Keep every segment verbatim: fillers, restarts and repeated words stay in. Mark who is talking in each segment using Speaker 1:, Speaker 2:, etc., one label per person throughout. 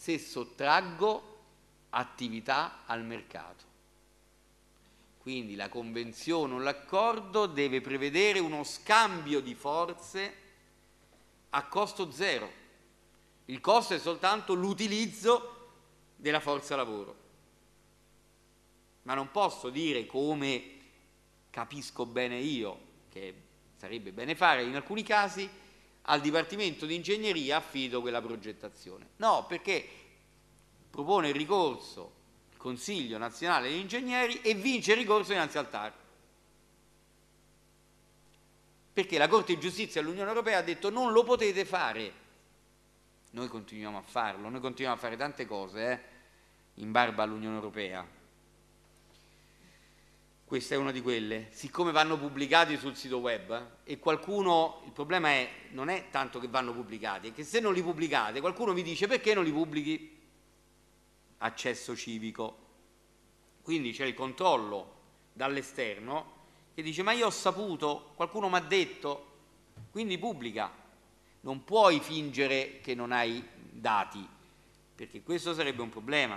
Speaker 1: se sottraggo attività al mercato. Quindi la convenzione o l'accordo deve prevedere uno scambio di forze a costo zero. Il costo è soltanto l'utilizzo della forza lavoro. Ma non posso dire, come capisco bene io, che sarebbe bene fare in alcuni casi, al Dipartimento di Ingegneria affido quella progettazione. No, perché propone il ricorso il Consiglio Nazionale degli Ingegneri e vince il ricorso dinanzi al T A R. Perché la Corte di Giustizia dell'Unione Europea ha detto non lo potete fare. Noi continuiamo a farlo, noi continuiamo a fare tante cose eh, in barba all'Unione Europea. Questa è una di quelle. Siccome vanno pubblicati sul sito web eh, e qualcuno, il problema è, non è tanto che vanno pubblicati, è che se non li pubblicate qualcuno vi dice perché non li pubblichi? Accesso civico. Quindi c'è il controllo dall'esterno che dice ma io ho saputo, qualcuno mi ha detto, quindi pubblica. Non puoi fingere che non hai dati, perché questo sarebbe un problema.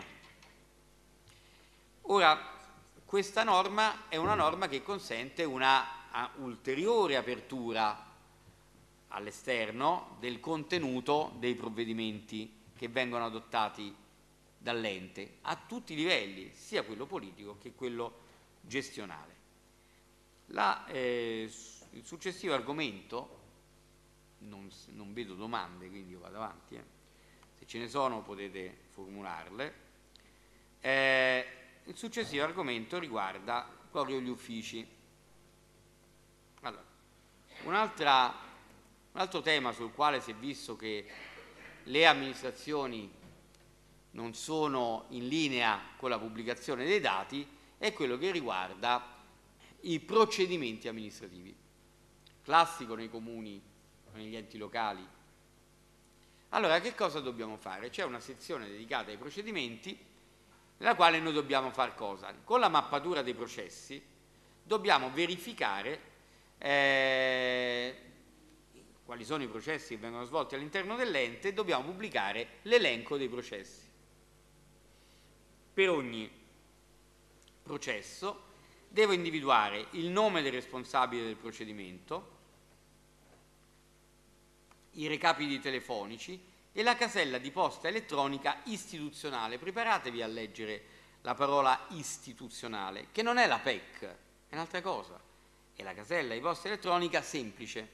Speaker 1: Ora, questa norma è una norma che consente una ulteriore apertura all'esterno del contenuto dei provvedimenti che vengono adottati dall'ente a tutti i livelli, sia quello politico che quello gestionale. La, eh, il successivo argomento, non, non vedo domande, quindi io vado avanti, eh. Se ce ne sono potete formularle. Eh, il successivo argomento riguarda proprio gli uffici. Allora, un'altra, un altro tema sul quale si è visto che le amministrazioni non sono in linea con la pubblicazione dei dati è quello che riguarda i procedimenti amministrativi. Classico nei comuni, negli enti locali. Allora, che cosa dobbiamo fare? C'è una sezione dedicata ai procedimenti nella quale noi dobbiamo fare cosa? Con la mappatura dei processi dobbiamo verificare eh, quali sono i processi che vengono svolti all'interno dell'ente e dobbiamo pubblicare l'elenco dei processi. Per ogni processo devo individuare il nome del responsabile del procedimento, i recapiti telefonici e la casella di posta elettronica istituzionale. Preparatevi a leggere la parola istituzionale, che non è la P E C, è un'altra cosa, è la casella di posta elettronica semplice.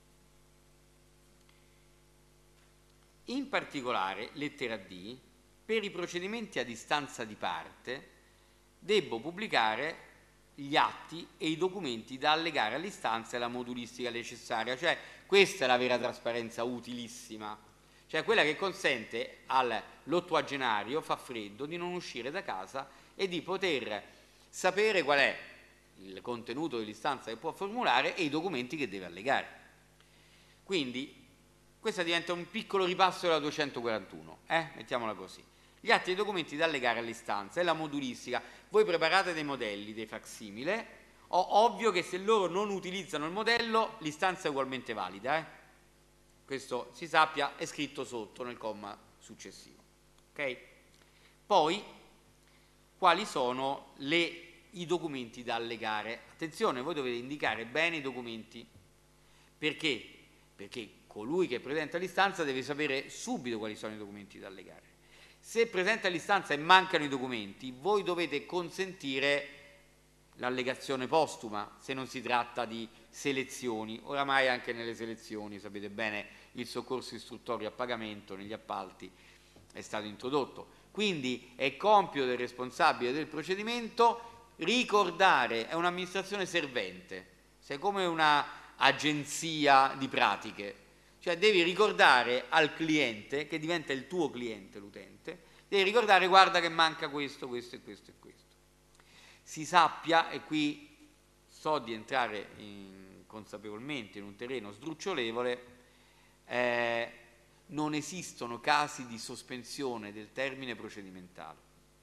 Speaker 1: In particolare, lettera D, per i procedimenti a distanza di parte, devo pubblicare gli atti e i documenti da allegare all'istanza e la modulistica necessaria, cioè questa è la vera trasparenza utilissima, cioè quella che consente all'ottuagenario fa freddo di non uscire da casa e di poter sapere qual è il contenuto dell'istanza che può formulare e i documenti che deve allegare. Quindi questa diventa un piccolo ripasso della duecentoquarantuno, eh? Mettiamola così. Gli atti e i documenti da allegare all'istanza e la modulistica. Voi preparate dei modelli, dei facsimile, ovvio che se loro non utilizzano il modello l'istanza è ugualmente valida, eh? Questo si sappia, è scritto sotto nel comma successivo. Okay? Poi, quali sono le, i documenti da allegare? Attenzione, voi dovete indicare bene i documenti. Perché? Perché colui che presenta l'istanza deve sapere subito quali sono i documenti da allegare. Se presenta l'istanza e mancano i documenti, voi dovete consentire l'allegazione postuma, se non si tratta di selezioni. Oramai anche nelle selezioni, sapete bene, il soccorso istruttorio a pagamento negli appalti è stato introdotto. Quindi è compito del responsabile del procedimento ricordare, è un'amministrazione servente, sei come un'agenzia di pratiche, cioè devi ricordare al cliente, che diventa il tuo cliente l'utente, devi ricordare guarda che manca questo, questo e questo e questo. Si sappia, e qui so di entrare in, consapevolmente in un terreno sdrucciolevole, eh, non esistono casi di sospensione del termine procedimentale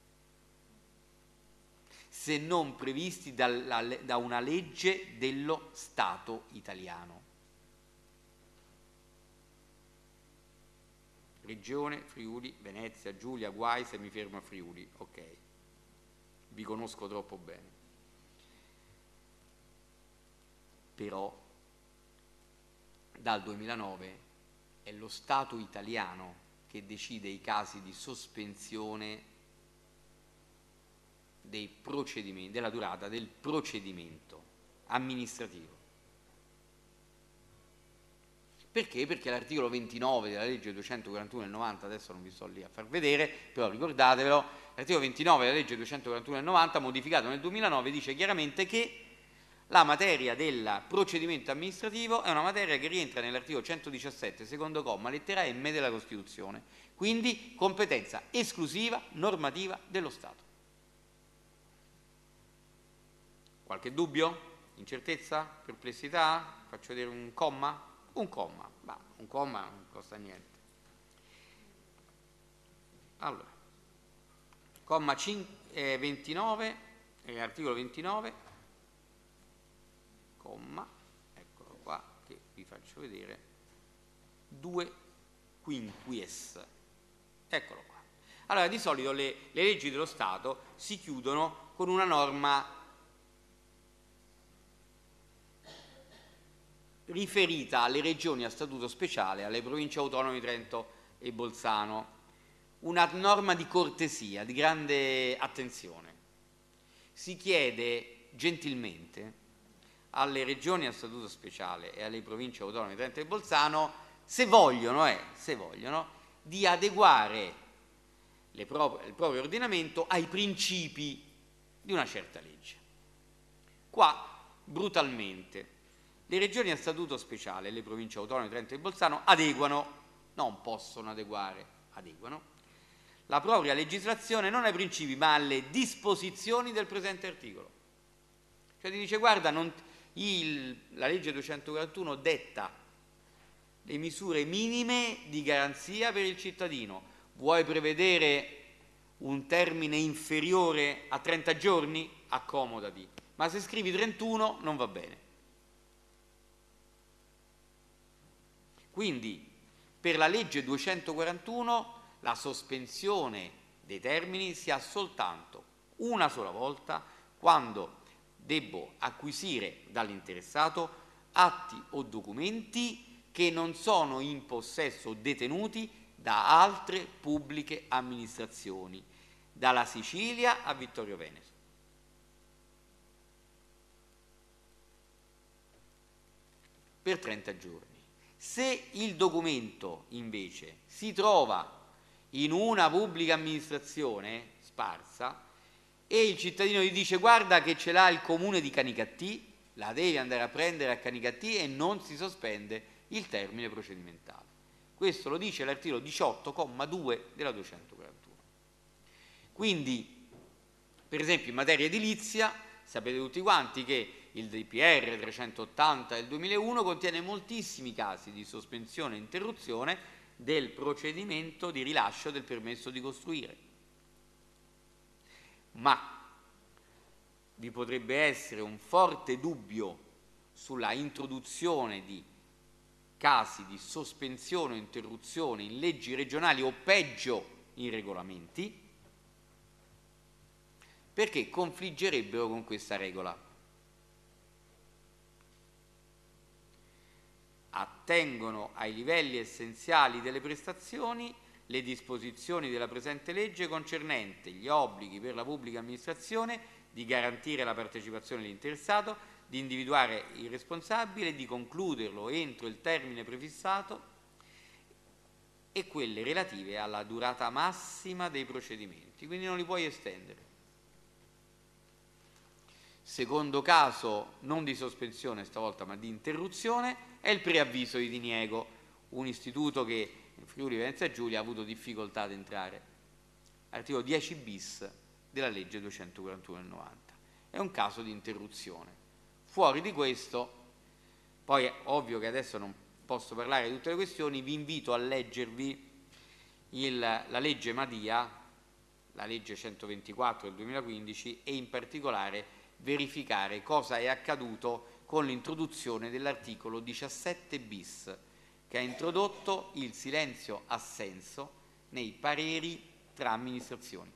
Speaker 1: se non previsti dalla, da una legge dello Stato italiano. Regione, Friuli, Venezia, Giulia, guai se mi fermo a Friuli, ok, vi conosco troppo bene. Però dal duemilanove è lo Stato italiano che decide i casi di sospensione dei procedimenti, della durata del procedimento amministrativo. Perché? Perché l'articolo ventinove della legge duecentoquarantuno del novanta, adesso non vi sto lì a far vedere, però ricordatevelo, l'articolo ventinove della legge duecentoquarantuno del novanta, modificato nel duemilanove, dice chiaramente che la materia del procedimento amministrativo è una materia che rientra nell'articolo centodiciassette, secondo comma, lettera M della Costituzione, quindi competenza esclusiva normativa dello Stato. Qualche dubbio? Incertezza? Perplessità? Faccio vedere un comma? Un comma, ma un comma non costa niente. Allora, comma cinque, eh, ventinove, eh, articolo ventinove, comma, eccolo qua, che vi faccio vedere, due quinquies, eccolo qua. Allora, di solito le, le leggi dello Stato si chiudono con una norma riferita alle regioni a statuto speciale, alle province autonome di Trento e Bolzano, una norma di cortesia, di grande attenzione. Si chiede gentilmente alle regioni a statuto speciale e alle province autonome di Trento e Bolzano, se vogliono, eh, se vogliono, di adeguare le pro- il proprio ordinamento ai principi di una certa legge. Qua, brutalmente, le regioni a statuto speciale e le province autonome di Trento e Bolzano adeguano, non possono adeguare, adeguano, la propria legislazione non ai principi ma alle disposizioni del presente articolo. Cioè ti dice guarda, non, il, la legge duecentoquarantuno detta le misure minime di garanzia per il cittadino, vuoi prevedere un termine inferiore a trenta giorni? Accomodati, ma se scrivi trentuno non va bene. Quindi per la legge duecentoquarantuno la sospensione dei termini si ha soltanto una sola volta quando debbo acquisire dall'interessato atti o documenti che non sono in possesso o detenuti da altre pubbliche amministrazioni, dalla Sicilia a Vittorio Veneto. Per trenta giorni. Se il documento invece si trova in una pubblica amministrazione sparsa e il cittadino gli dice guarda che ce l'ha il comune di Canicattì, la devi andare a prendere a Canicattì e non si sospende il termine procedimentale. Questo lo dice l'articolo diciotto comma due della duecentoquarantuno. Quindi, per esempio in materia edilizia, sapete tutti quanti che il D P R trecentottanta del duemilauno contiene moltissimi casi di sospensione e interruzione del procedimento di rilascio del permesso di costruire. Ma vi potrebbe essere un forte dubbio sulla introduzione di casi di sospensione o interruzione in leggi regionali o peggio in regolamenti, perché confliggerebbero con questa regola. Attengono ai livelli essenziali delle prestazioni le disposizioni della presente legge concernente gli obblighi per la pubblica amministrazione di garantire la partecipazione dell'interessato, di individuare il responsabile e di concluderlo entro il termine prefissato e quelle relative alla durata massima dei procedimenti, quindi non li puoi estendere. Secondo caso, non di sospensione stavolta, ma di interruzione, è il preavviso di diniego, un istituto che in Friuli Venezia Giulia ha avuto difficoltà ad entrare. Articolo dieci bis della legge duecentoquarantuno del novanta. È un caso di interruzione. Fuori di questo, poi è ovvio che adesso non posso parlare di tutte le questioni, vi invito a leggervi il, la legge Madia, la legge centoventiquattro del duemilaquindici e in particolare verificare cosa è accaduto con l'introduzione dell'articolo diciassette bis che ha introdotto il silenzio assenso nei pareri tra amministrazioni.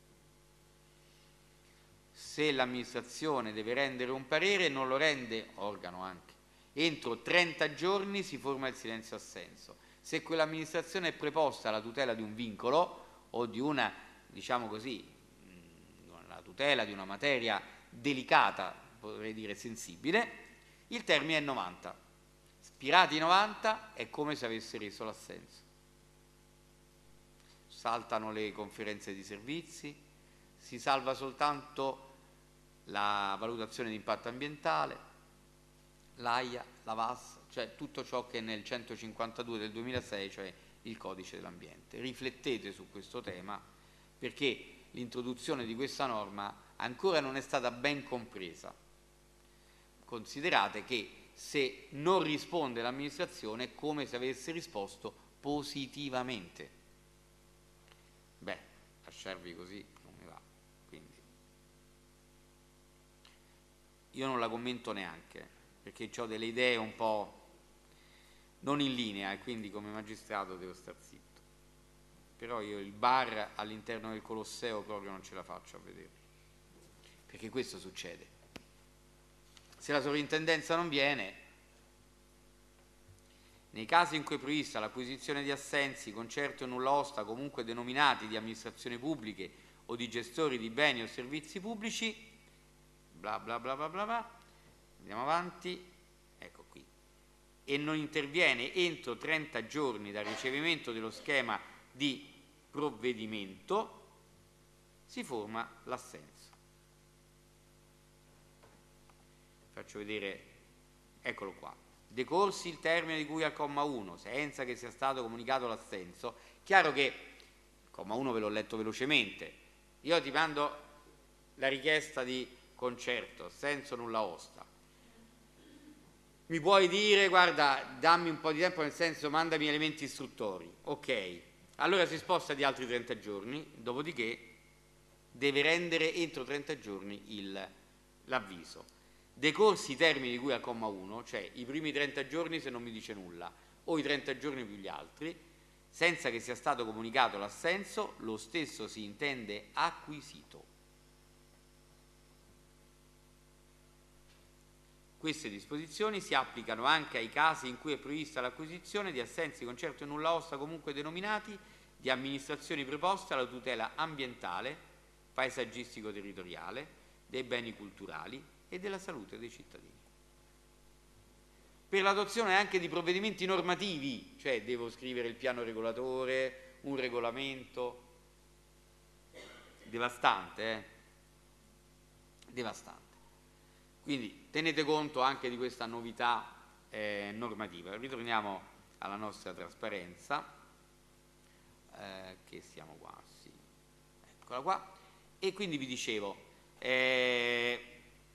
Speaker 1: Se l'amministrazione deve rendere un parere, non lo rende, organo anche, entro trenta giorni si forma il silenzio assenso. Se quell'amministrazione è preposta alla tutela di un vincolo o di una, diciamo così, la tutela di una materia delicata, potrei dire sensibile, il termine è novanta. Spirati i novanta è come se avesse reso l'assenso. Saltano le conferenze di servizi, si salva soltanto la valutazione di impatto ambientale, l'A I A, la V A S, cioè tutto ciò che è nel centocinquantadue del duemilasei, cioè il codice dell'ambiente. Riflettete su questo tema, perché l'introduzione di questa norma ancora non è stata ben compresa. Considerate che se non risponde l'amministrazione è come se avesse risposto positivamente. Beh, lasciarvi così non mi va, quindi io non la commento neanche, perché ho delle idee un po' non in linea e quindi come magistrato devo star zitto. Però io il bar all'interno del Colosseo proprio non ce la faccio a vedere, perché questo succede. Se la sovrintendenza non viene, nei casi in cui è prevista l'acquisizione di assensi, concerti o nulla osta comunque denominati di amministrazioni pubbliche o di gestori di beni o servizi pubblici, bla bla bla bla bla bla, andiamo avanti, ecco qui, e non interviene entro trenta giorni dal ricevimento dello schema di provvedimento, si forma l'assenso. Faccio vedere, eccolo qua, decorsi il termine di cui al comma uno, senza che sia stato comunicato l'assenso. Chiaro che il comma uno ve l'ho letto velocemente, io ti mando la richiesta di concerto, assenso, nulla osta, mi puoi dire guarda dammi un po' di tempo, nel senso mandami elementi istruttori, ok, allora si sposta di altri trenta giorni, dopodiché deve rendere entro trenta giorni l'avviso. Decorsi i termini di cui al comma uno, cioè i primi trenta giorni se non mi dice nulla, o i trenta giorni più gli altri, senza che sia stato comunicato l'assenso, lo stesso si intende acquisito. Queste disposizioni si applicano anche ai casi in cui è prevista l'acquisizione di assensi, concerti o nulla osta comunque denominati di amministrazioni preposte alla tutela ambientale, paesaggistico-territoriale, dei beni culturali e della salute dei cittadini. Per l'adozione anche di provvedimenti normativi, cioè devo scrivere il piano regolatore, un regolamento, devastante, eh? Devastante. Quindi tenete conto anche di questa novità eh, normativa. Ritorniamo alla nostra trasparenza, eh, che siamo qua, sì. Eccola qua. E quindi vi dicevo, eh,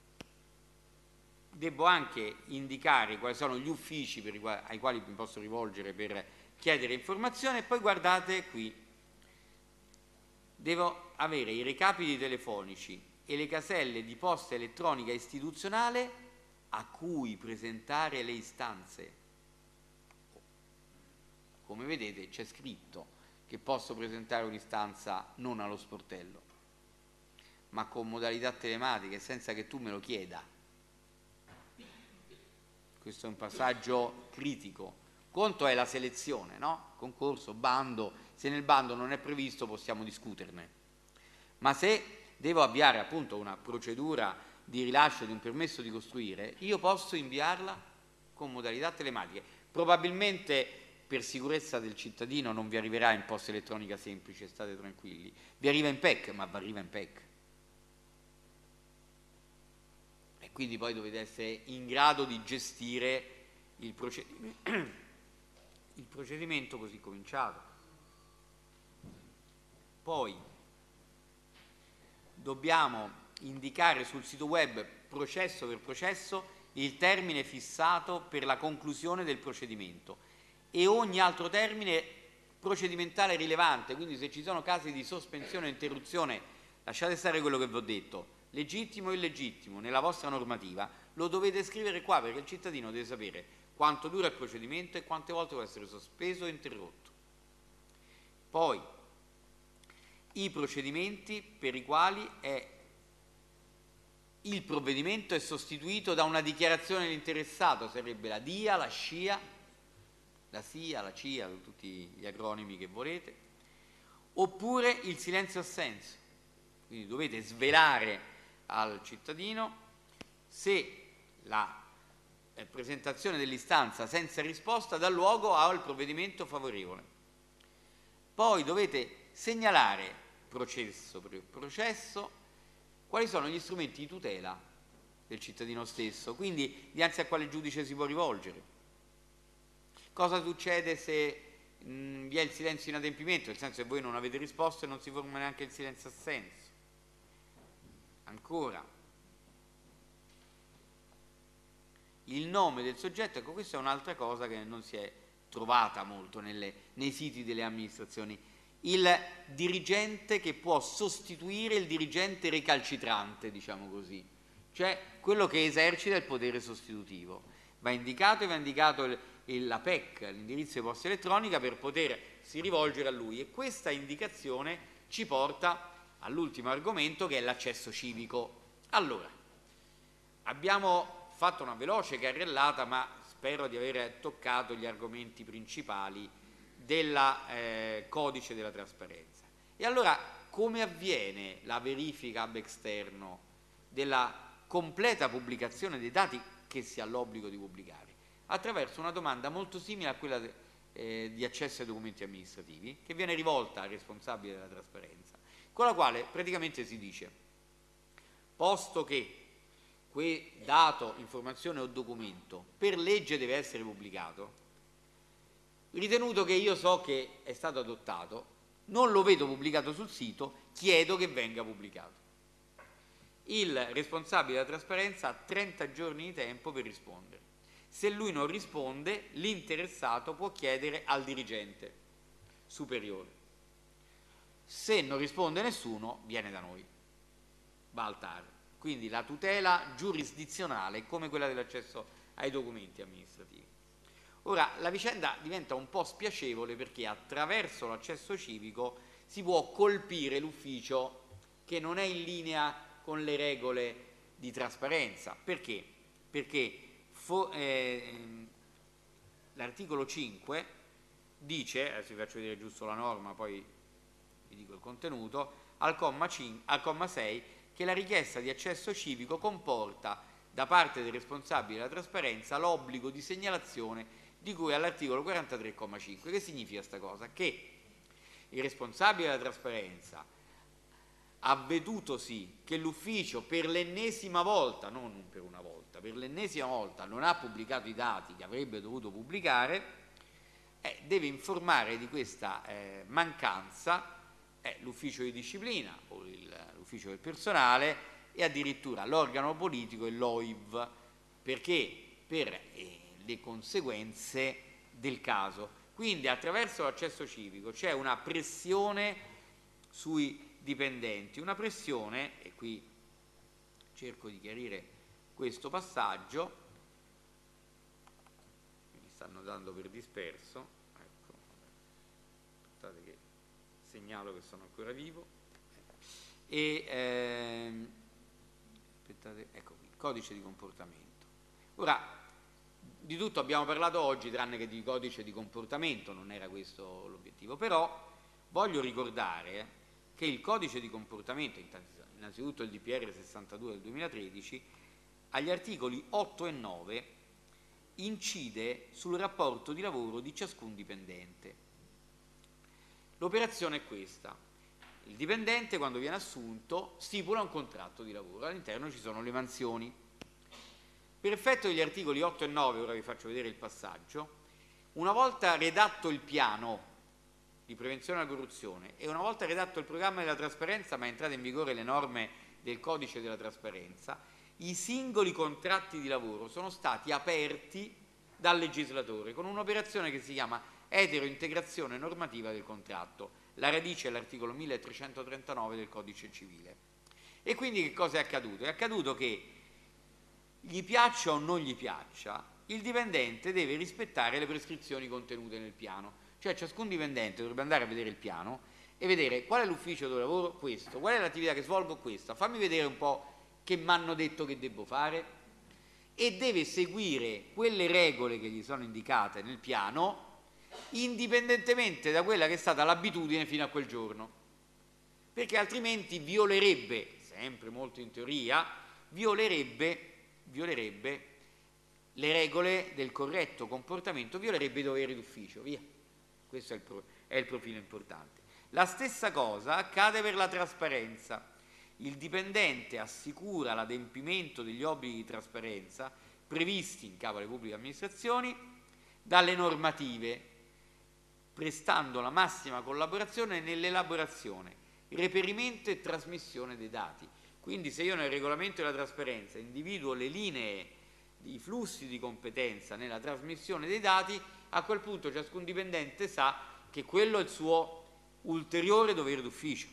Speaker 1: devo anche indicare quali sono gli uffici per i quali, ai quali mi posso rivolgere per chiedere informazioni, e poi guardate qui, devo avere i recapiti telefonici e le caselle di posta elettronica istituzionale a cui presentare le istanze. Come vedete c'è scritto che posso presentare un'istanza non allo sportello, ma con modalità telematiche, senza che tu me lo chieda. Questo è un passaggio critico. Conto è la selezione, no? Concorso, bando, se nel bando non è previsto possiamo discuterne. Ma se devo avviare appunto una procedura di rilascio di un permesso di costruire, io posso inviarla con modalità telematiche. Probabilmente per sicurezza del cittadino non vi arriverà in posta elettronica semplice, state tranquilli. Vi arriva in P E C, ma vi arriva in P E C. Quindi poi dovete essere in grado di gestire il procedimento, il procedimento così cominciato. Poi dobbiamo indicare sul sito web, processo per processo, il termine fissato per la conclusione del procedimento e ogni altro termine procedimentale rilevante. Quindi se ci sono casi di sospensione o interruzione, lasciate stare quello che vi ho detto, legittimo o illegittimo, nella vostra normativa, lo dovete scrivere qua, perché il cittadino deve sapere quanto dura il procedimento e quante volte può essere sospeso o interrotto. Poi i procedimenti per i quali è il provvedimento è sostituito da una dichiarazione dell'interessato, sarebbe la D I A, la S C I A, la S I A, la C I A, tutti gli acronimi che volete, oppure il silenzio assenso. Quindi dovete svelare al cittadino se la eh, presentazione dell'istanza senza risposta dà luogo al provvedimento favorevole. Poi dovete segnalare processo per processo quali sono gli strumenti di tutela del cittadino stesso, quindi dinanzi a quale giudice si può rivolgere. Cosa succede se mh, vi è il silenzio in adempimento, nel senso che voi non avete risposto e non si forma neanche il silenzio assenso. Ancora, il nome del soggetto, ecco, questa è un'altra cosa che non si è trovata molto nelle, nei siti delle amministrazioni. Il dirigente che può sostituire il dirigente recalcitrante, diciamo così, cioè quello che esercita il potere sostitutivo. Va indicato e va indicato il, il, la P E C, l'indirizzo di posta elettronica, per potersi rivolgere a lui, e questa indicazione ci porta all'ultimo argomento, che è l'accesso civico. Allora, abbiamo fatto una veloce carrellata, ma spero di aver toccato gli argomenti principali del eh, codice della trasparenza. E allora come avviene la verifica ab externo della completa pubblicazione dei dati che si ha l'obbligo di pubblicare? Attraverso una domanda molto simile a quella de, eh, di accesso ai documenti amministrativi, che viene rivolta al responsabile della trasparenza, con la quale praticamente si dice: posto che quel dato, informazione o documento per legge deve essere pubblicato, ritenuto che io so che è stato adottato, non lo vedo pubblicato sul sito, chiedo che venga pubblicato. Il responsabile della trasparenza ha trenta giorni di tempo per rispondere. Se lui non risponde, l'interessato può chiedere al dirigente superiore. Se non risponde nessuno, viene da noi, va al T A R. Quindi la tutela giurisdizionale è come quella dell'accesso ai documenti amministrativi. Ora, la vicenda diventa un po' spiacevole perché attraverso l'accesso civico si può colpire l'ufficio che non è in linea con le regole di trasparenza. Perché? Perché eh, l'articolo cinque dice, adesso vi faccio vedere giusto la norma, poi vi dico il contenuto, al comma, cinque, al comma sei, che la richiesta di accesso civico comporta da parte del responsabile della trasparenza l'obbligo di segnalazione di cui all'articolo quarantatré, comma cinque. Che significa sta cosa? Che il responsabile della trasparenza, avvedutosi che l'ufficio per l'ennesima volta, non per una volta, per l'ennesima volta non ha pubblicato i dati che avrebbe dovuto pubblicare, eh, deve informare di questa eh, mancanza eh, l'ufficio di disciplina o l'ufficio del personale e addirittura l'organo politico e l'O I V, perché per eh, le conseguenze del caso. Quindi attraverso l'accesso civico c'è una pressione sui dipendenti, una pressione, e qui cerco di chiarire questo passaggio, mi stanno dando per disperso, ecco, aspettate che segnalo che sono ancora vivo, e ehm, aspettate, ecco qui, codice di comportamento. Ora, di tutto abbiamo parlato oggi, tranne che di codice di comportamento, non era questo l'obiettivo, però voglio ricordare che il codice di comportamento, innanzitutto il D P R sessantadue del duemilatredici, agli articoli otto e nove incide sul rapporto di lavoro di ciascun dipendente. L'operazione è questa: il dipendente, quando viene assunto, stipula un contratto di lavoro, all'interno ci sono le mansioni. Per effetto degli articoli otto e nove, ora vi faccio vedere il passaggio, una volta redatto il piano di prevenzione della corruzione e una volta redatto il programma della trasparenza, ma entrate in vigore le norme del codice della trasparenza, i singoli contratti di lavoro sono stati aperti dal legislatore con un'operazione che si chiama eterointegrazione normativa del contratto. La radice è l'articolo milletrecentotrentanove del codice civile. E quindi che cosa è accaduto? È accaduto che, gli piaccia o non gli piaccia, il dipendente deve rispettare le prescrizioni contenute nel piano, cioè ciascun dipendente dovrebbe andare a vedere il piano e vedere qual è l'ufficio dove lavoro, questo, qual è l'attività che svolgo, questa, fammi vedere un po' che mi hanno detto che devo fare, e deve seguire quelle regole che gli sono indicate nel piano indipendentemente da quella che è stata l'abitudine fino a quel giorno, perché altrimenti violerebbe, sempre molto in teoria, violerebbe, violerebbe le regole del corretto comportamento, violerebbe i doveri d'ufficio, via. Questo è il, pro, è il profilo importante. La stessa cosa accade per la trasparenza. Il dipendente assicura l'adempimento degli obblighi di trasparenza previsti in capo alle pubbliche amministrazioni dalle normative, prestando la massima collaborazione nell'elaborazione, reperimento e trasmissione dei dati. Quindi se io nel regolamento della trasparenza individuo le linee, i flussi di competenza nella trasmissione dei dati, a quel punto ciascun dipendente sa che quello è il suo ulteriore dovere d'ufficio,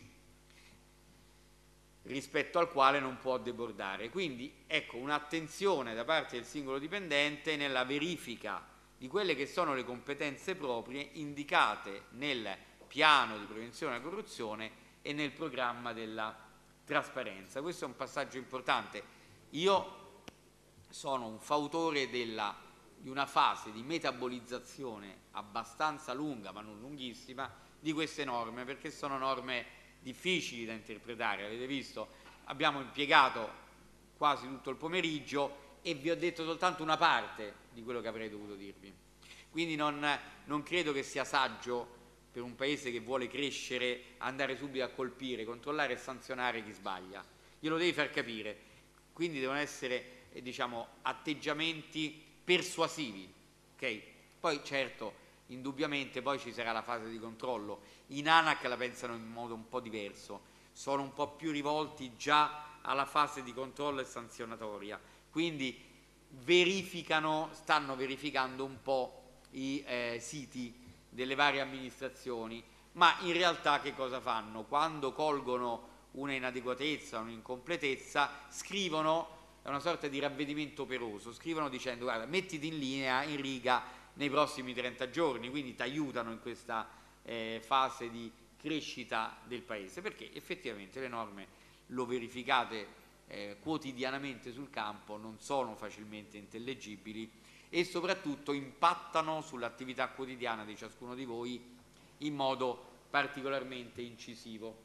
Speaker 1: rispetto al quale non può debordare. Quindi ecco, un'attenzione da parte del singolo dipendente nella verifica di quelle che sono le competenze proprie indicate nel piano di prevenzione della corruzione e nel programma della trasparenza. Questo è un passaggio importante. Io sono un fautore della, di una fase di metabolizzazione abbastanza lunga, ma non lunghissima, di queste norme, perché sono norme difficili da interpretare. Avete visto, abbiamo impiegato quasi tutto il pomeriggio e vi ho detto soltanto una parte di quello che avrei dovuto dirvi. Quindi non, non credo che sia saggio per un paese che vuole crescere andare subito a colpire, controllare e sanzionare chi sbaglia. Glielo devi far capire. Quindi devono essere, eh, diciamo, atteggiamenti persuasivi, ok? Poi certo, indubbiamente poi ci sarà la fase di controllo. In ANAC la pensano in modo un po' diverso, sono un po' più rivolti già alla fase di controllo e sanzionatoria, quindi verificano, stanno verificando un po' i eh, siti delle varie amministrazioni, ma in realtà che cosa fanno? Quando colgono una inadeguatezza, un'incompletezza, scrivono, è una sorta di ravvedimento operoso, scrivono dicendo guarda, mettiti in linea, in riga nei prossimi trenta giorni, quindi ti aiutano in questa eh, fase di crescita del Paese, perché effettivamente le norme, lo verificate eh, quotidianamente sul campo, non sono facilmente intellegibili e soprattutto impattano sull'attività quotidiana di ciascuno di voi in modo particolarmente incisivo.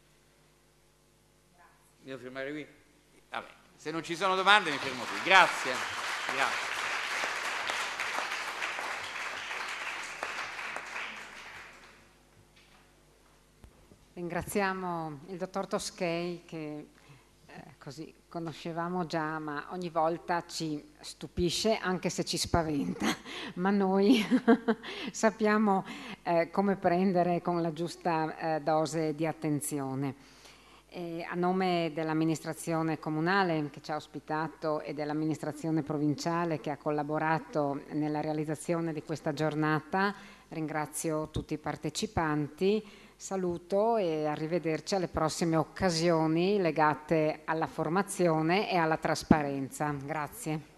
Speaker 1: Mi devo fermare qui? Vabbè, se non ci sono domande mi fermo qui. Grazie. Grazie.
Speaker 2: Ringraziamo il dottor Toschei che eh, così conoscevamo già, ma ogni volta ci stupisce anche se ci spaventa, ma noi sappiamo eh, come prendere con la giusta eh, dose di attenzione. E a nome dell'amministrazione comunale che ci ha ospitato e dell'amministrazione provinciale che ha collaborato nella realizzazione di questa giornata, ringrazio tutti i partecipanti, saluto e arrivederci alle prossime occasioni legate alla formazione e alla trasparenza. Grazie.